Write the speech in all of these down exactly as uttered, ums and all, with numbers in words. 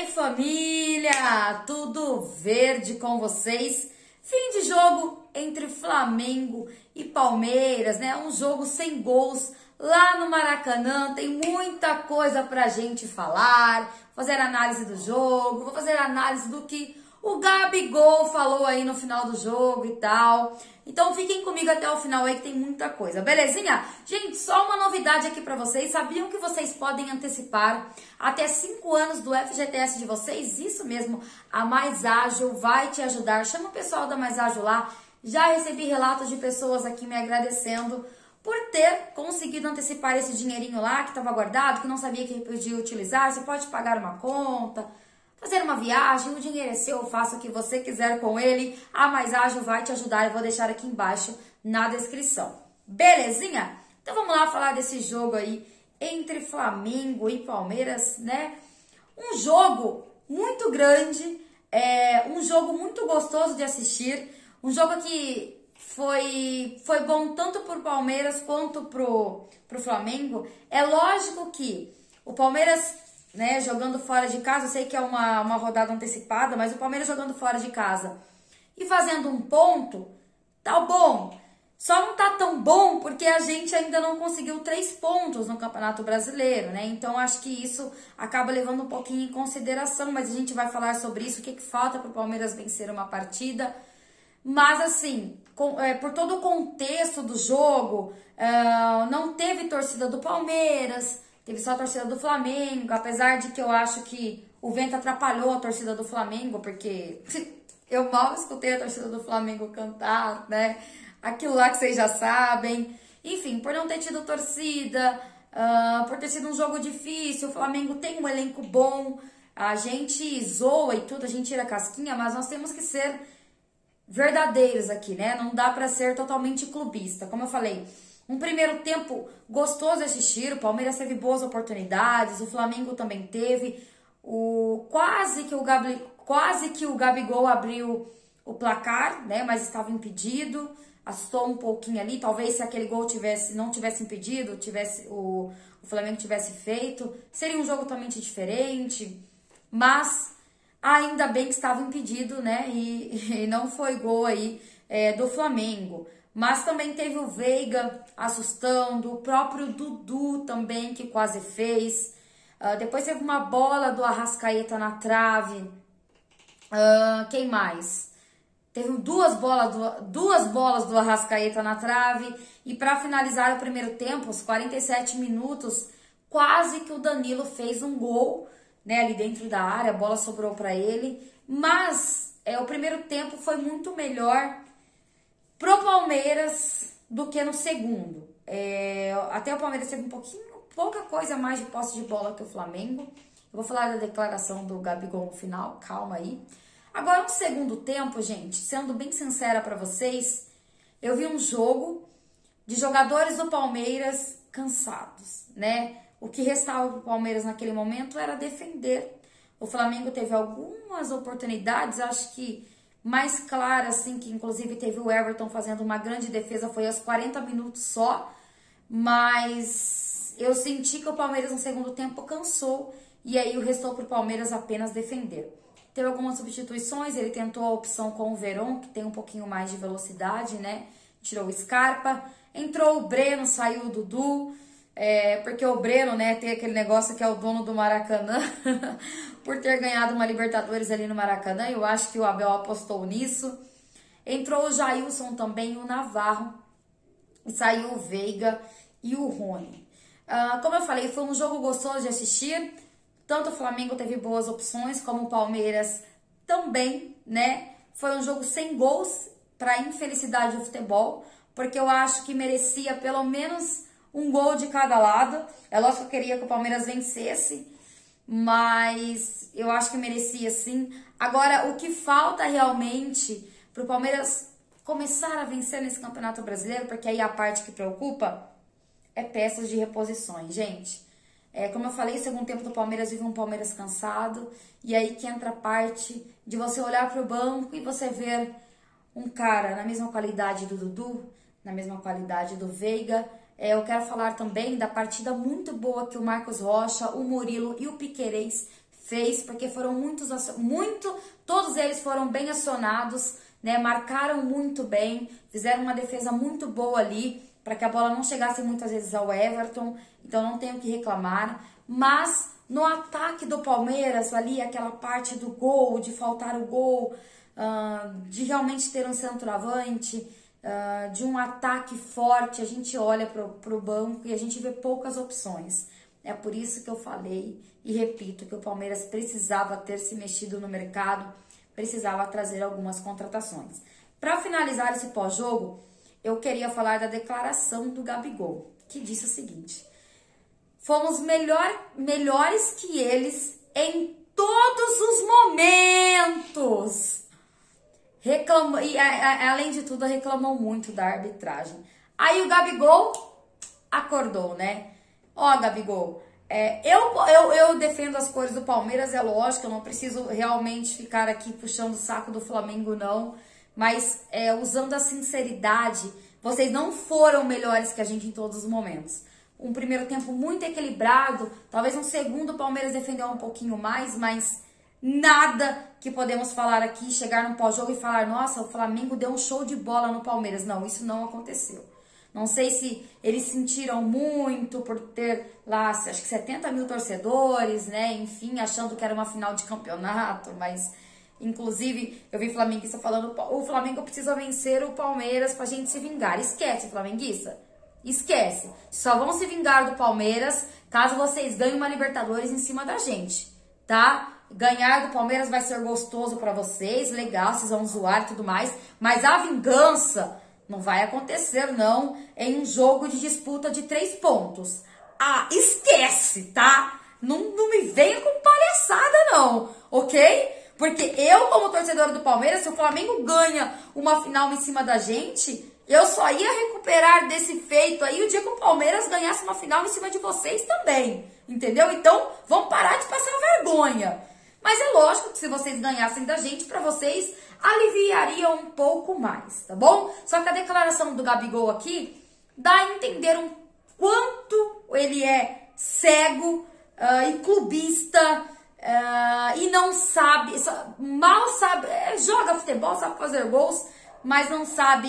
aí, família? Tudo verde com vocês? Fim de jogo entre Flamengo e Palmeiras, né? Um jogo sem gols lá no Maracanã. Tem muita coisa pra gente falar, fazer análise do jogo, vou fazer análise do que o Gabigol falou aí no final do jogo e tal. Então fiquem comigo até o final aí que tem muita coisa, belezinha? Gente, só uma novidade aqui pra vocês. Sabiam que vocês podem antecipar até cinco anos do F G T S de vocês? Isso mesmo, a Mais Ágil vai te ajudar. Chama o pessoal da Mais Ágil lá. Já recebi relatos de pessoas aqui me agradecendo por ter conseguido antecipar esse dinheirinho lá que estava guardado, que não sabia que podia utilizar. Você pode pagar uma conta, fazer uma viagem, o dinheiro é seu, faça o que você quiser com ele. A Mais Ágil vai te ajudar, eu vou deixar aqui embaixo na descrição. Belezinha? Então vamos lá falar desse jogo aí entre Flamengo e Palmeiras, né? Um jogo muito grande, é, um jogo muito gostoso de assistir, um jogo que foi, foi bom tanto pro Palmeiras quanto pro, pro Flamengo. É lógico que o Palmeiras, né, jogando fora de casa, eu sei que é uma, uma rodada antecipada, mas o Palmeiras jogando fora de casa e fazendo um ponto, tá bom. Só não tá tão bom porque a gente ainda não conseguiu três pontos no Campeonato Brasileiro, né? Então acho que isso acaba levando um pouquinho em consideração, mas a gente vai falar sobre isso, o que, que falta para o Palmeiras vencer uma partida. Mas assim, com, é, por todo o contexto do jogo, uh, não teve torcida do Palmeiras, teve só a torcida do Flamengo, apesar de que eu acho que o vento atrapalhou a torcida do Flamengo, porque eu mal escutei a torcida do Flamengo cantar, né? Aquilo lá que vocês já sabem. Enfim, por não ter tido torcida, uh, por ter sido um jogo difícil, o Flamengo tem um elenco bom, a gente zoa e tudo, a gente tira a casquinha, mas nós temos que ser verdadeiros aqui, né? Não dá pra ser totalmente clubista. Como eu falei, um primeiro tempo gostoso de assistir, o Palmeiras teve boas oportunidades, o Flamengo também teve, o, quase, que o Gabi, quase que o Gabigol abriu o placar, né? Mas estava impedido, assustou um pouquinho ali, talvez se aquele gol tivesse, não tivesse impedido, tivesse, o, o Flamengo tivesse feito, seria um jogo totalmente diferente, mas ainda bem que estava impedido, né? E, e não foi gol aí é, do Flamengo. Mas também teve o Veiga assustando, o próprio Dudu também, que quase fez. Uh, depois teve uma bola do Arrascaeta na trave. Uh, quem mais? Teve duas bolas, do, duas bolas do Arrascaeta na trave. E para finalizar o primeiro tempo, os quarenta e sete minutos, quase que o Danilo fez um gol, né, ali dentro da área, a bola sobrou para ele. Mas é, o primeiro tempo foi muito melhor pro Palmeiras do que no segundo. É, até o Palmeiras teve um pouquinho, pouca coisa mais de posse de bola que o Flamengo. Eu vou falar da declaração do Gabigol no final, calma aí. Agora, no segundo tempo, gente, sendo bem sincera pra vocês, eu vi um jogo de jogadores do Palmeiras cansados, né? O que restava pro Palmeiras naquele momento era defender. O Flamengo teve algumas oportunidades, acho que mais clara, assim, que inclusive teve o Everton fazendo uma grande defesa, foi aos quarenta minutos só, mas eu senti que o Palmeiras no segundo tempo cansou e aí o restou pro Palmeiras apenas defender. Teve algumas substituições, ele tentou a opção com o Veron, que tem um pouquinho mais de velocidade, né? Tirou o Scarpa, entrou o Breno, saiu o Dudu, é, porque o Breno, né, tem aquele negócio que é o dono do Maracanã, por ter ganhado uma Libertadores ali no Maracanã, eu acho que o Abel apostou nisso. Entrou o Jailson também, o Navarro, e saiu o Veiga e o Rony. Uh, como eu falei, foi um jogo gostoso de assistir, tanto o Flamengo teve boas opções, como o Palmeiras também, né? Foi um jogo sem gols, para infelicidade do futebol, porque eu acho que merecia pelo menos um gol de cada lado. É lógico que eu queria que o Palmeiras vencesse, mas eu acho que merecia sim. Agora, o que falta realmente pro Palmeiras começar a vencer nesse Campeonato Brasileiro, porque aí a parte que preocupa é peças de reposições, gente. É, como eu falei, o segundo tempo do Palmeiras vive um Palmeiras cansado, e aí que entra a parte de você olhar pro banco e você ver um cara na mesma qualidade do Dudu, na mesma qualidade do Veiga. É, eu quero falar também da partida muito boa que o Marcos Rocha, o Murilo e o Piquerez fez, porque foram muitos, muito, todos eles foram bem acionados, né? Marcaram muito bem, fizeram uma defesa muito boa ali, para que a bola não chegasse muitas vezes ao Everton, então não tenho o que reclamar. Mas no ataque do Palmeiras, ali, aquela parte do gol, de faltar o gol, uh, de realmente ter um centroavante, uh, de um ataque forte, a gente olha para o banco e a gente vê poucas opções. É por isso que eu falei e repito que o Palmeiras precisava ter se mexido no mercado, precisava trazer algumas contratações. Para finalizar esse pós-jogo, eu queria falar da declaração do Gabigol, que disse o seguinte: fomos melhor, melhores que eles em todos os momentos. Reclamou, e a, a, além de tudo, reclamou muito da arbitragem. Aí o Gabigol acordou, né? Ó, Gabigol, é, eu, eu, eu defendo as cores do Palmeiras, é lógico, eu não preciso realmente ficar aqui puxando o saco do Flamengo, não. Mas é, usando a sinceridade, vocês não foram melhores que a gente em todos os momentos. Um primeiro tempo muito equilibrado, talvez um segundo o Palmeiras defendeu um pouquinho mais, mas nada que podemos falar aqui, chegar no pós-jogo e falar, nossa, o Flamengo deu um show de bola no Palmeiras. Não, isso não aconteceu. Não sei se eles sentiram muito por ter lá, acho que setenta mil torcedores, né? Enfim, achando que era uma final de campeonato, mas... Inclusive, eu vi flamenguista falando, o Flamengo precisa vencer o Palmeiras pra gente se vingar. Esquece, flamenguista. Esquece. Só vão se vingar do Palmeiras caso vocês ganhem uma Libertadores em cima da gente, tá? Ganhar do Palmeiras vai ser gostoso pra vocês, legal, vocês vão zoar e tudo mais. Mas a vingança não vai acontecer, não, em um jogo de disputa de três pontos. Ah, esquece, tá? Não, não me venha com palhaçada, não, ok? Porque eu, como torcedora do Palmeiras, se o Flamengo ganha uma final em cima da gente, eu só ia recuperar desse feito aí o dia que o Palmeiras ganhasse uma final em cima de vocês também, entendeu? Então, vamos parar de passar vergonha. Mas é lógico que se vocês ganhassem da gente, para vocês aliviaria um pouco mais, tá bom? Só que a declaração do Gabigol aqui dá a entender um quanto ele é cego uh, e clubista, Uh, e não sabe, mal sabe, é, joga futebol, sabe fazer gols, mas não sabe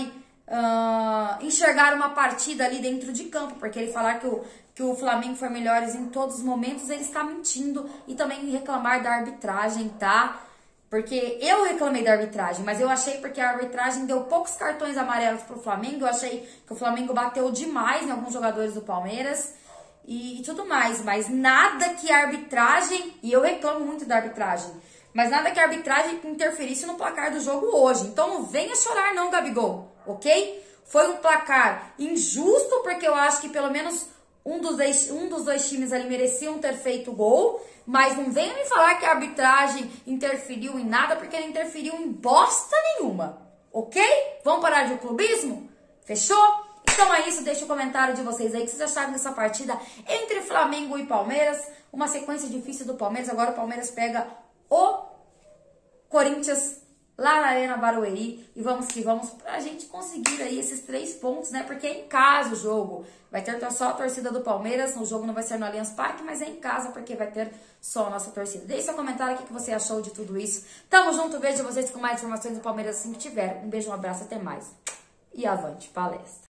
uh, enxergar uma partida ali dentro de campo, porque ele falar que o, que o Flamengo foi melhores em todos os momentos, ele está mentindo, e também reclamar da arbitragem, tá? Porque eu reclamei da arbitragem, mas eu achei porque a arbitragem deu poucos cartões amarelos pro Flamengo, eu achei que o Flamengo bateu demais em alguns jogadores do Palmeiras, e tudo mais, mas nada que a arbitragem, e eu reclamo muito da arbitragem, mas nada que a arbitragem interferisse no placar do jogo hoje. Então não venha chorar não, Gabigol, ok? Foi um placar injusto, porque eu acho que pelo menos um dos dois, um dos dois times ali mereciam ter feito gol, mas não venha me falar que a arbitragem interferiu em nada, porque não interferiu em bosta nenhuma, ok? Vamos parar de clubismo? Fechou? Então é isso, deixa o comentário de vocês aí, o que vocês acharam dessa partida entre Flamengo e Palmeiras, uma sequência difícil do Palmeiras, agora o Palmeiras pega o Corinthians lá na Arena Barueri, e vamos que vamos pra gente conseguir aí esses três pontos, né, porque é em casa o jogo, vai ter só a torcida do Palmeiras, o jogo não vai ser no Allianz Parque, mas é em casa porque vai ter só a nossa torcida. Deixe seu comentário, o que você achou de tudo isso, tamo junto, vejo vocês com mais informações do Palmeiras assim que tiver, um beijo, um abraço, até mais, e avante palestra.